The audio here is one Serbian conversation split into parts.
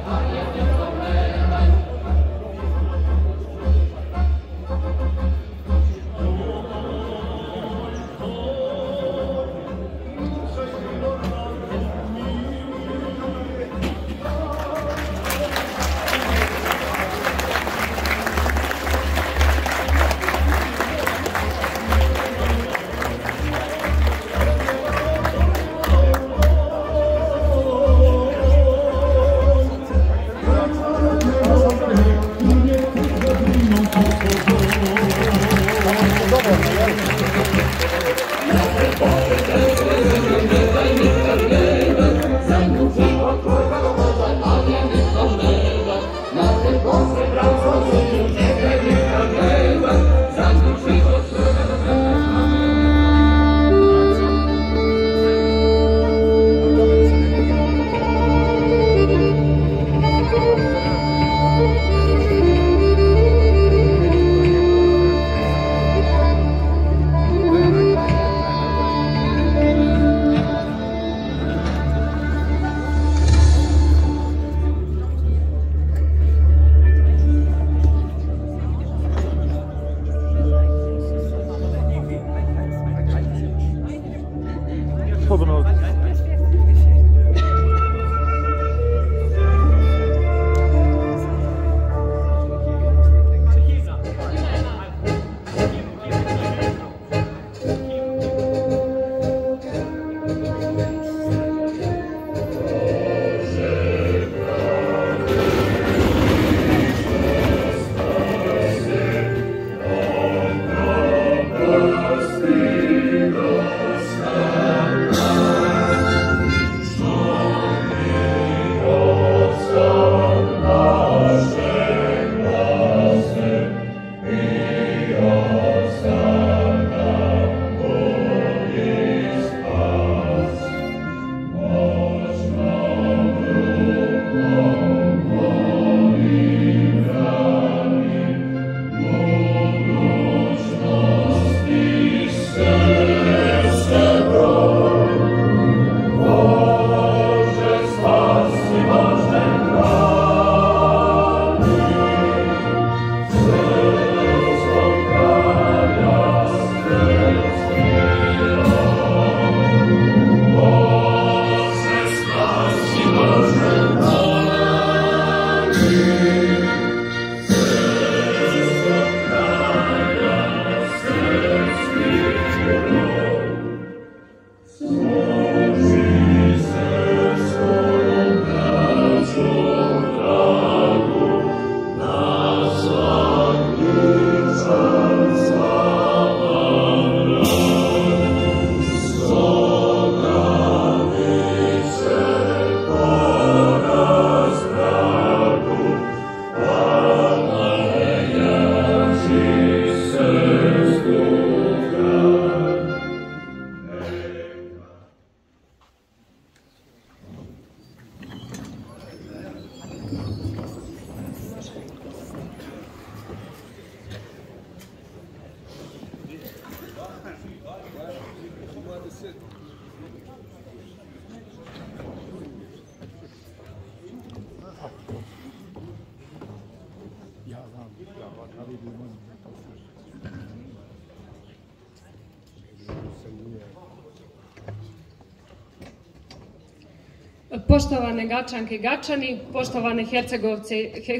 Poštovane Gačanke i Gačani, poštovane Hercegovke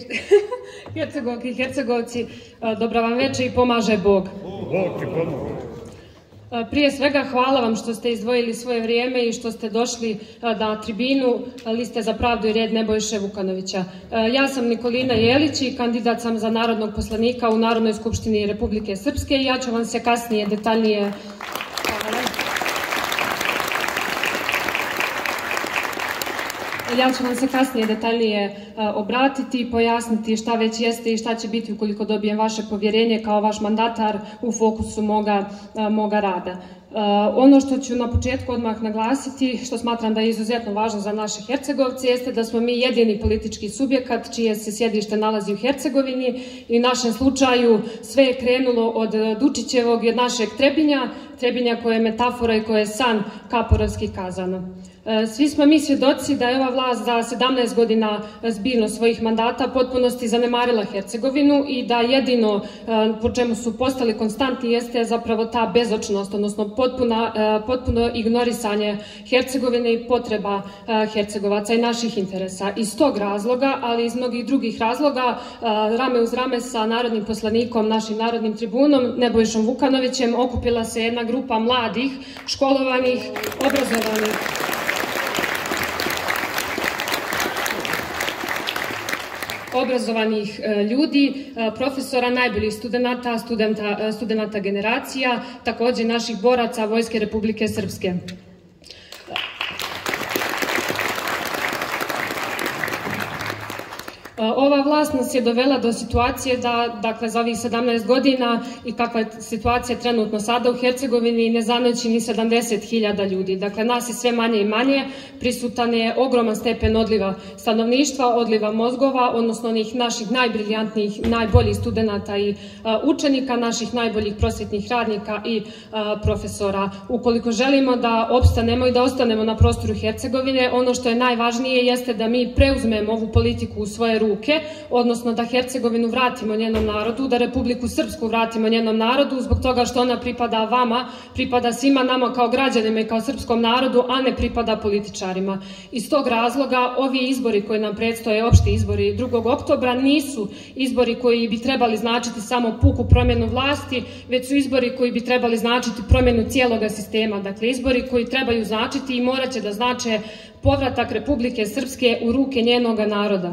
i Hercegovci, dobra vam večer i pomaže Bog. Bog ti pomože. Prije svega hvala vam što ste izdvojili svoje vrijeme i što ste došli na tribinu Liste za pravdu i red Nebojše Vukanovića. Ja sam Nikolina Jelić i kandidat sam za narodnog poslanika u Narodnoj skupštini Republike Srpske i ja ću vam se kasnije detaljnije... Ja ću vam se kasnije detaljnije obratiti i pojasniti šta već jeste i šta će biti ukoliko dobijem vaše povjerenje kao vaš mandatar u fokusu moga rada. Ono što ću na početku odmah naglasiti, što smatram da je izuzetno važno za naše Hercegovce, jeste da smo mi jedini politički subjekat čije se sjedište nalazi u Hercegovini i u našem slučaju sve je krenulo od Dučićevog i od našeg Trebinja Trebinja koja je metafora i koja je san, kaporovski kazano. Svi smo mi svjedoci da je ova vlast za 17 godina zbirno svojih mandata potpunosti zanemarila Hercegovinu i da jedino po čemu su postali konstantni jeste zapravo ta bezočnost, odnosno potpuno ignorisanje Hercegovine i potreba Hercegovaca i naših interesa. Iz tog razloga, ali i iz mnogih drugih razloga, rame uz rame sa narodnim poslanikom, našim narodnim tribunom Nebojšom Vukanovićem okupila se jedna grupa mladih, školovanih, obrazovanih ljudi, profesora, najboljih studenta generacija, također naših boraca Vojske Republike Srpske. Ova vlast nas je dovela do situacije da, dakle, za ovih 17 godina i kakva je situacija trenutno sada u Hercegovini, ne zanoći ni 70.000 ljudi. Dakle, nas je sve manje i manje, prisutan je ogroman stepen odliva stanovništva, odliva mozgova, odnosno onih naših najbriljantnijih, najboljih studenta i učenika, naših najboljih prosvjetnih radnika i profesora. Ukoliko želimo da opstanemo i da ostanemo na prostoru Hercegovine, ono što je najvažnije jeste da mi preuzmemo ovu politiku u svoje ruke, odnosno da Hercegovinu vratimo njenom narodu, da Republiku Srpsku vratimo njenom narodu, zbog toga što ona pripada vama, pripada svima nama kao građanima i kao srpskom narodu, a ne pripada političarima. Iz tog razloga ovi izbori koji nam predstoje, opšti izbori 2. oktobra, nisu izbori koji bi trebali značiti samo puku promjenu vlasti, već su izbori koji bi trebali značiti promjenu cijeloga sistema. Dakle, izbori koji trebaju značiti i morat će da znače povratak Republike Srpske u ruke njenoga naroda.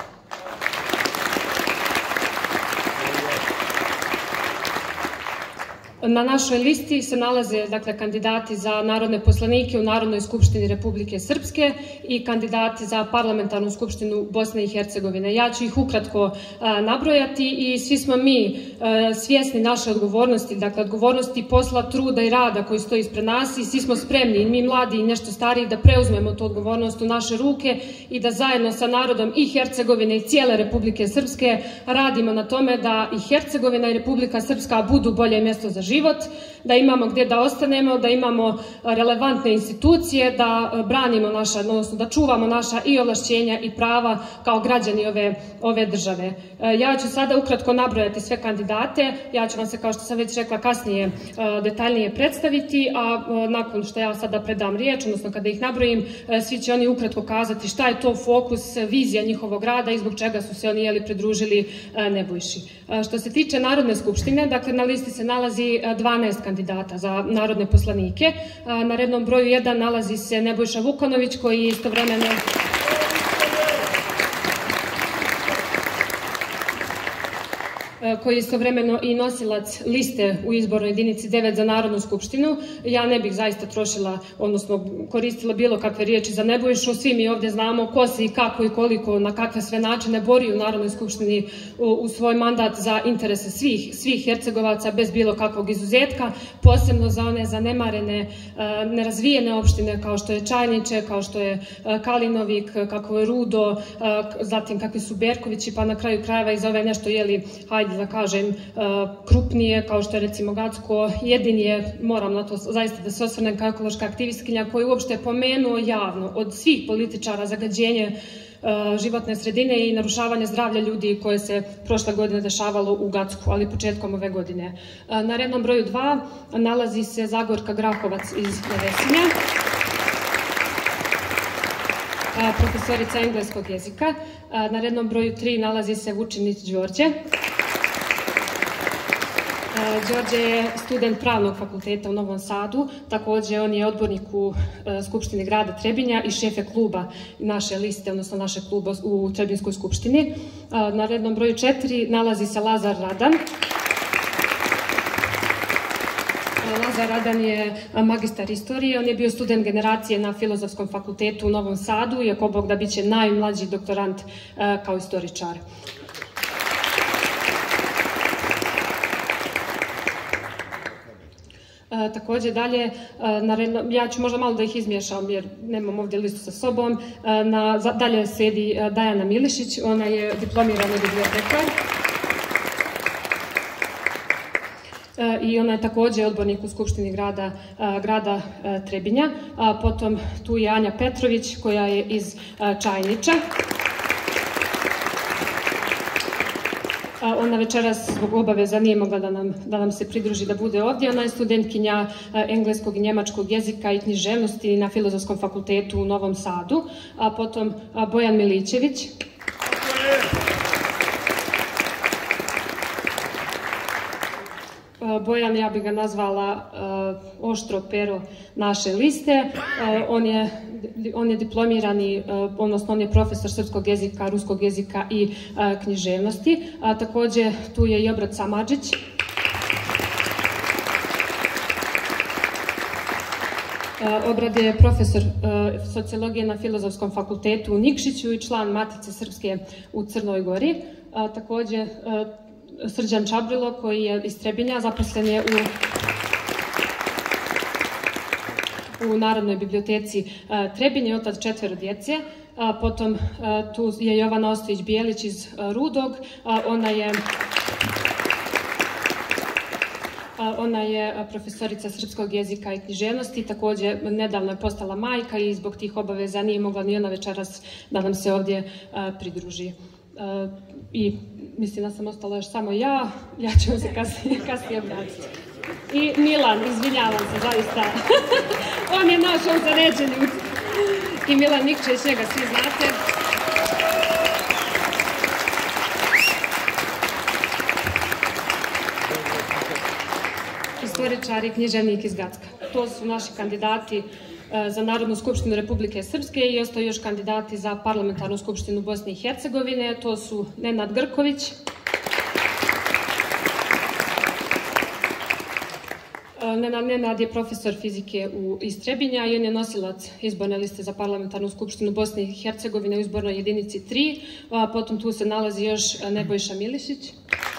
Na našoj listi se nalaze, dakle, kandidati za narodne poslanike u Narodnoj skupštini Republike Srpske i kandidati za parlamentarnu skupštinu Bosne i Hercegovine. Ja ću ih ukratko nabrojati i svi smo mi svjesni naše odgovornosti, dakle, odgovornosti posla, truda i rada koji stoji ispred nas i svi smo spremni, i mi mladi i nešto stariji, da preuzmemo tu odgovornost u naše ruke i da zajedno sa narodom i Hercegovine i cijele Republike Srpske radimo na tome da i Hercegovina i Republika Srpska budu bolje mjesto za život, da imamo gdje da ostanemo, da imamo relevantne institucije, da branimo naša, odnosno da čuvamo naša i ovlašćenja i prava kao građani ove države. Ja ću sada ukratko nabrojati sve kandidate, ja ću vam se, kao što sam već rekla, kasnije detaljnije predstaviti, a nakon što ja sada predam riječ, odnosno kada ih nabrojim, svi će oni ukratko kazati šta je to fokus, vizija njihovog rada i zbog čega su se oni pridružili Nebojši. Što se tiče Narodne skupštine, dakle, na listi se nalazi 12 kandidata za narodne poslanike. Na rednom broju 1 nalazi se Nebojša Vukanović, koji je istovremeno i nosilac liste u izbornoj jedinici 9 za Narodnu skupštinu. Ja ne bih zaista trošila, odnosno koristila bilo kakve riječi za Nebojšu. Svi mi ovdje znamo ko se i kako i koliko, na kakve sve načine bori u Narodnoj skupštini u svoj mandat za interese svih Hercegovaca bez bilo kakvog izuzetka, posebno za one zanemarene, nerazvijene opštine kao što je Čajniče, kao što je Kalinovik, kako je Rudo, zatim kakvi su Berkovići, pa na kraju krajeva i za ove nešto, hajde da kažem, krupnije, kao što je recimo Gacko. Jedini je, moram na to zaista da se osvrnem, kao ekološka aktivistkinja koji uopšte pomenuo javno od svih političara zagađenje životne sredine i narušavanje zdravlja ljudi koje se prošle godine dešavalo u Gacku, ali početkom ove godine. Na rednom broju 2 nalazi se Zagorka Grahovac iz Nevesinja, profesorica engleskog jezika. Na rednom broju 3 nalazi se Vučinić Đorđe. Đorđe je student Pravnog fakulteta u Novom Sadu, također on je odbornik u Skupštini grada Trebinja i šef je kluba naše liste, odnosno našeg kluba u Trebinskoj skupštini. Na rednom broju 4 nalazi se Lazar Radan. Lazar Radan je magistar istorije, on je bio student generacije na Filozofskom fakultetu u Novom Sadu i ako Bog da bit će najmlađi doktorant kao istoričar. Također dalje, ja ću možda malo da ih izmiješam jer nemam ovdje listu sa sobom, dalje slijedi Dajana Milišić, ona je diplomirana bibliotekar. i ona je takođe odbornik u Skupštini grada Trebinja. Potom tu je Anja Petrović koja je iz Čajniča. Ona večeras zbog obaveza nije mogla da nam se pridruži, da bude ovdje. Ona je studentkinja engleskog i njemačkog jezika i književnosti na Filozofskom fakultetu u Novom Sadu. Potom Bojan Milićević. Bojan, ja bih ga nazvala oštro pero naše liste. On je diplomirani, odnosno on je profesor srpskog jezika, ruskog jezika i književnosti. Takođe, tu je i Obrat Samardžić. Obrad je profesor sociologije na Filozofskom fakultetu u Nikšiću i član Matice Srpske u Crnoj Gori. Takođe, Srđan Čabrilo, koji je iz Trebinja, zaposlen je u Narodnoj biblioteci Trebinje, otac 4 djece. Potom tu je Jovana Ostojić-Bijelić iz Rudog. Ona je profesorica srpskog jezika i književnosti, takođe nedavno je postala majka i zbog tih obaveza nije mogla ni ona večeras da nam se ovdje pridruži. I mislim da sam ostala još samo ja ću vam se kasnije obratiti. I Milan, izvinjavam se, zaista, on je naš, on za ređe ljudi. I Milan Nikčević, njega svi znate. Istoričar i književnik iz Gacka. To su naši kandidati za Narodnu skupštinu Republike Srpske i ostaju još kandidati za Parlamentarnu skupštinu Bosne i Hercegovine. To su Nenad Grković, Nenad je profesor fizike iz Trebinja i on je nosilac izborne liste za Parlamentarnu skupštinu Bosne i Hercegovine u izbornoj jedinici 3. Potom tu se nalazi još Nebojša Milišić.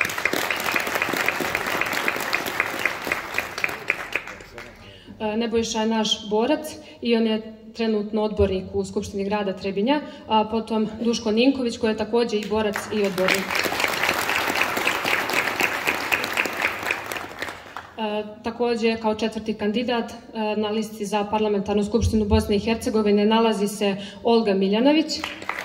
Nebojša je naš borac i on je trenutno odbornik u Skupštini grada Trebinja, a potom Duško Ninković koji je takođe i borac i odbornik. Takođe, kao 4. kandidat na listi za Parlamentarnu skupštinu Bosne i Hercegovine nalazi se Olga Miljanović.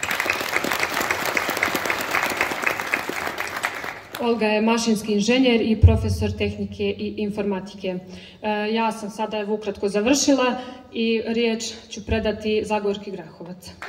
Olga je mašinski inženjer i profesor tehnike i informatike. Ja sam sada ukratko završila i riječ ću predati Zagorki Grahovac.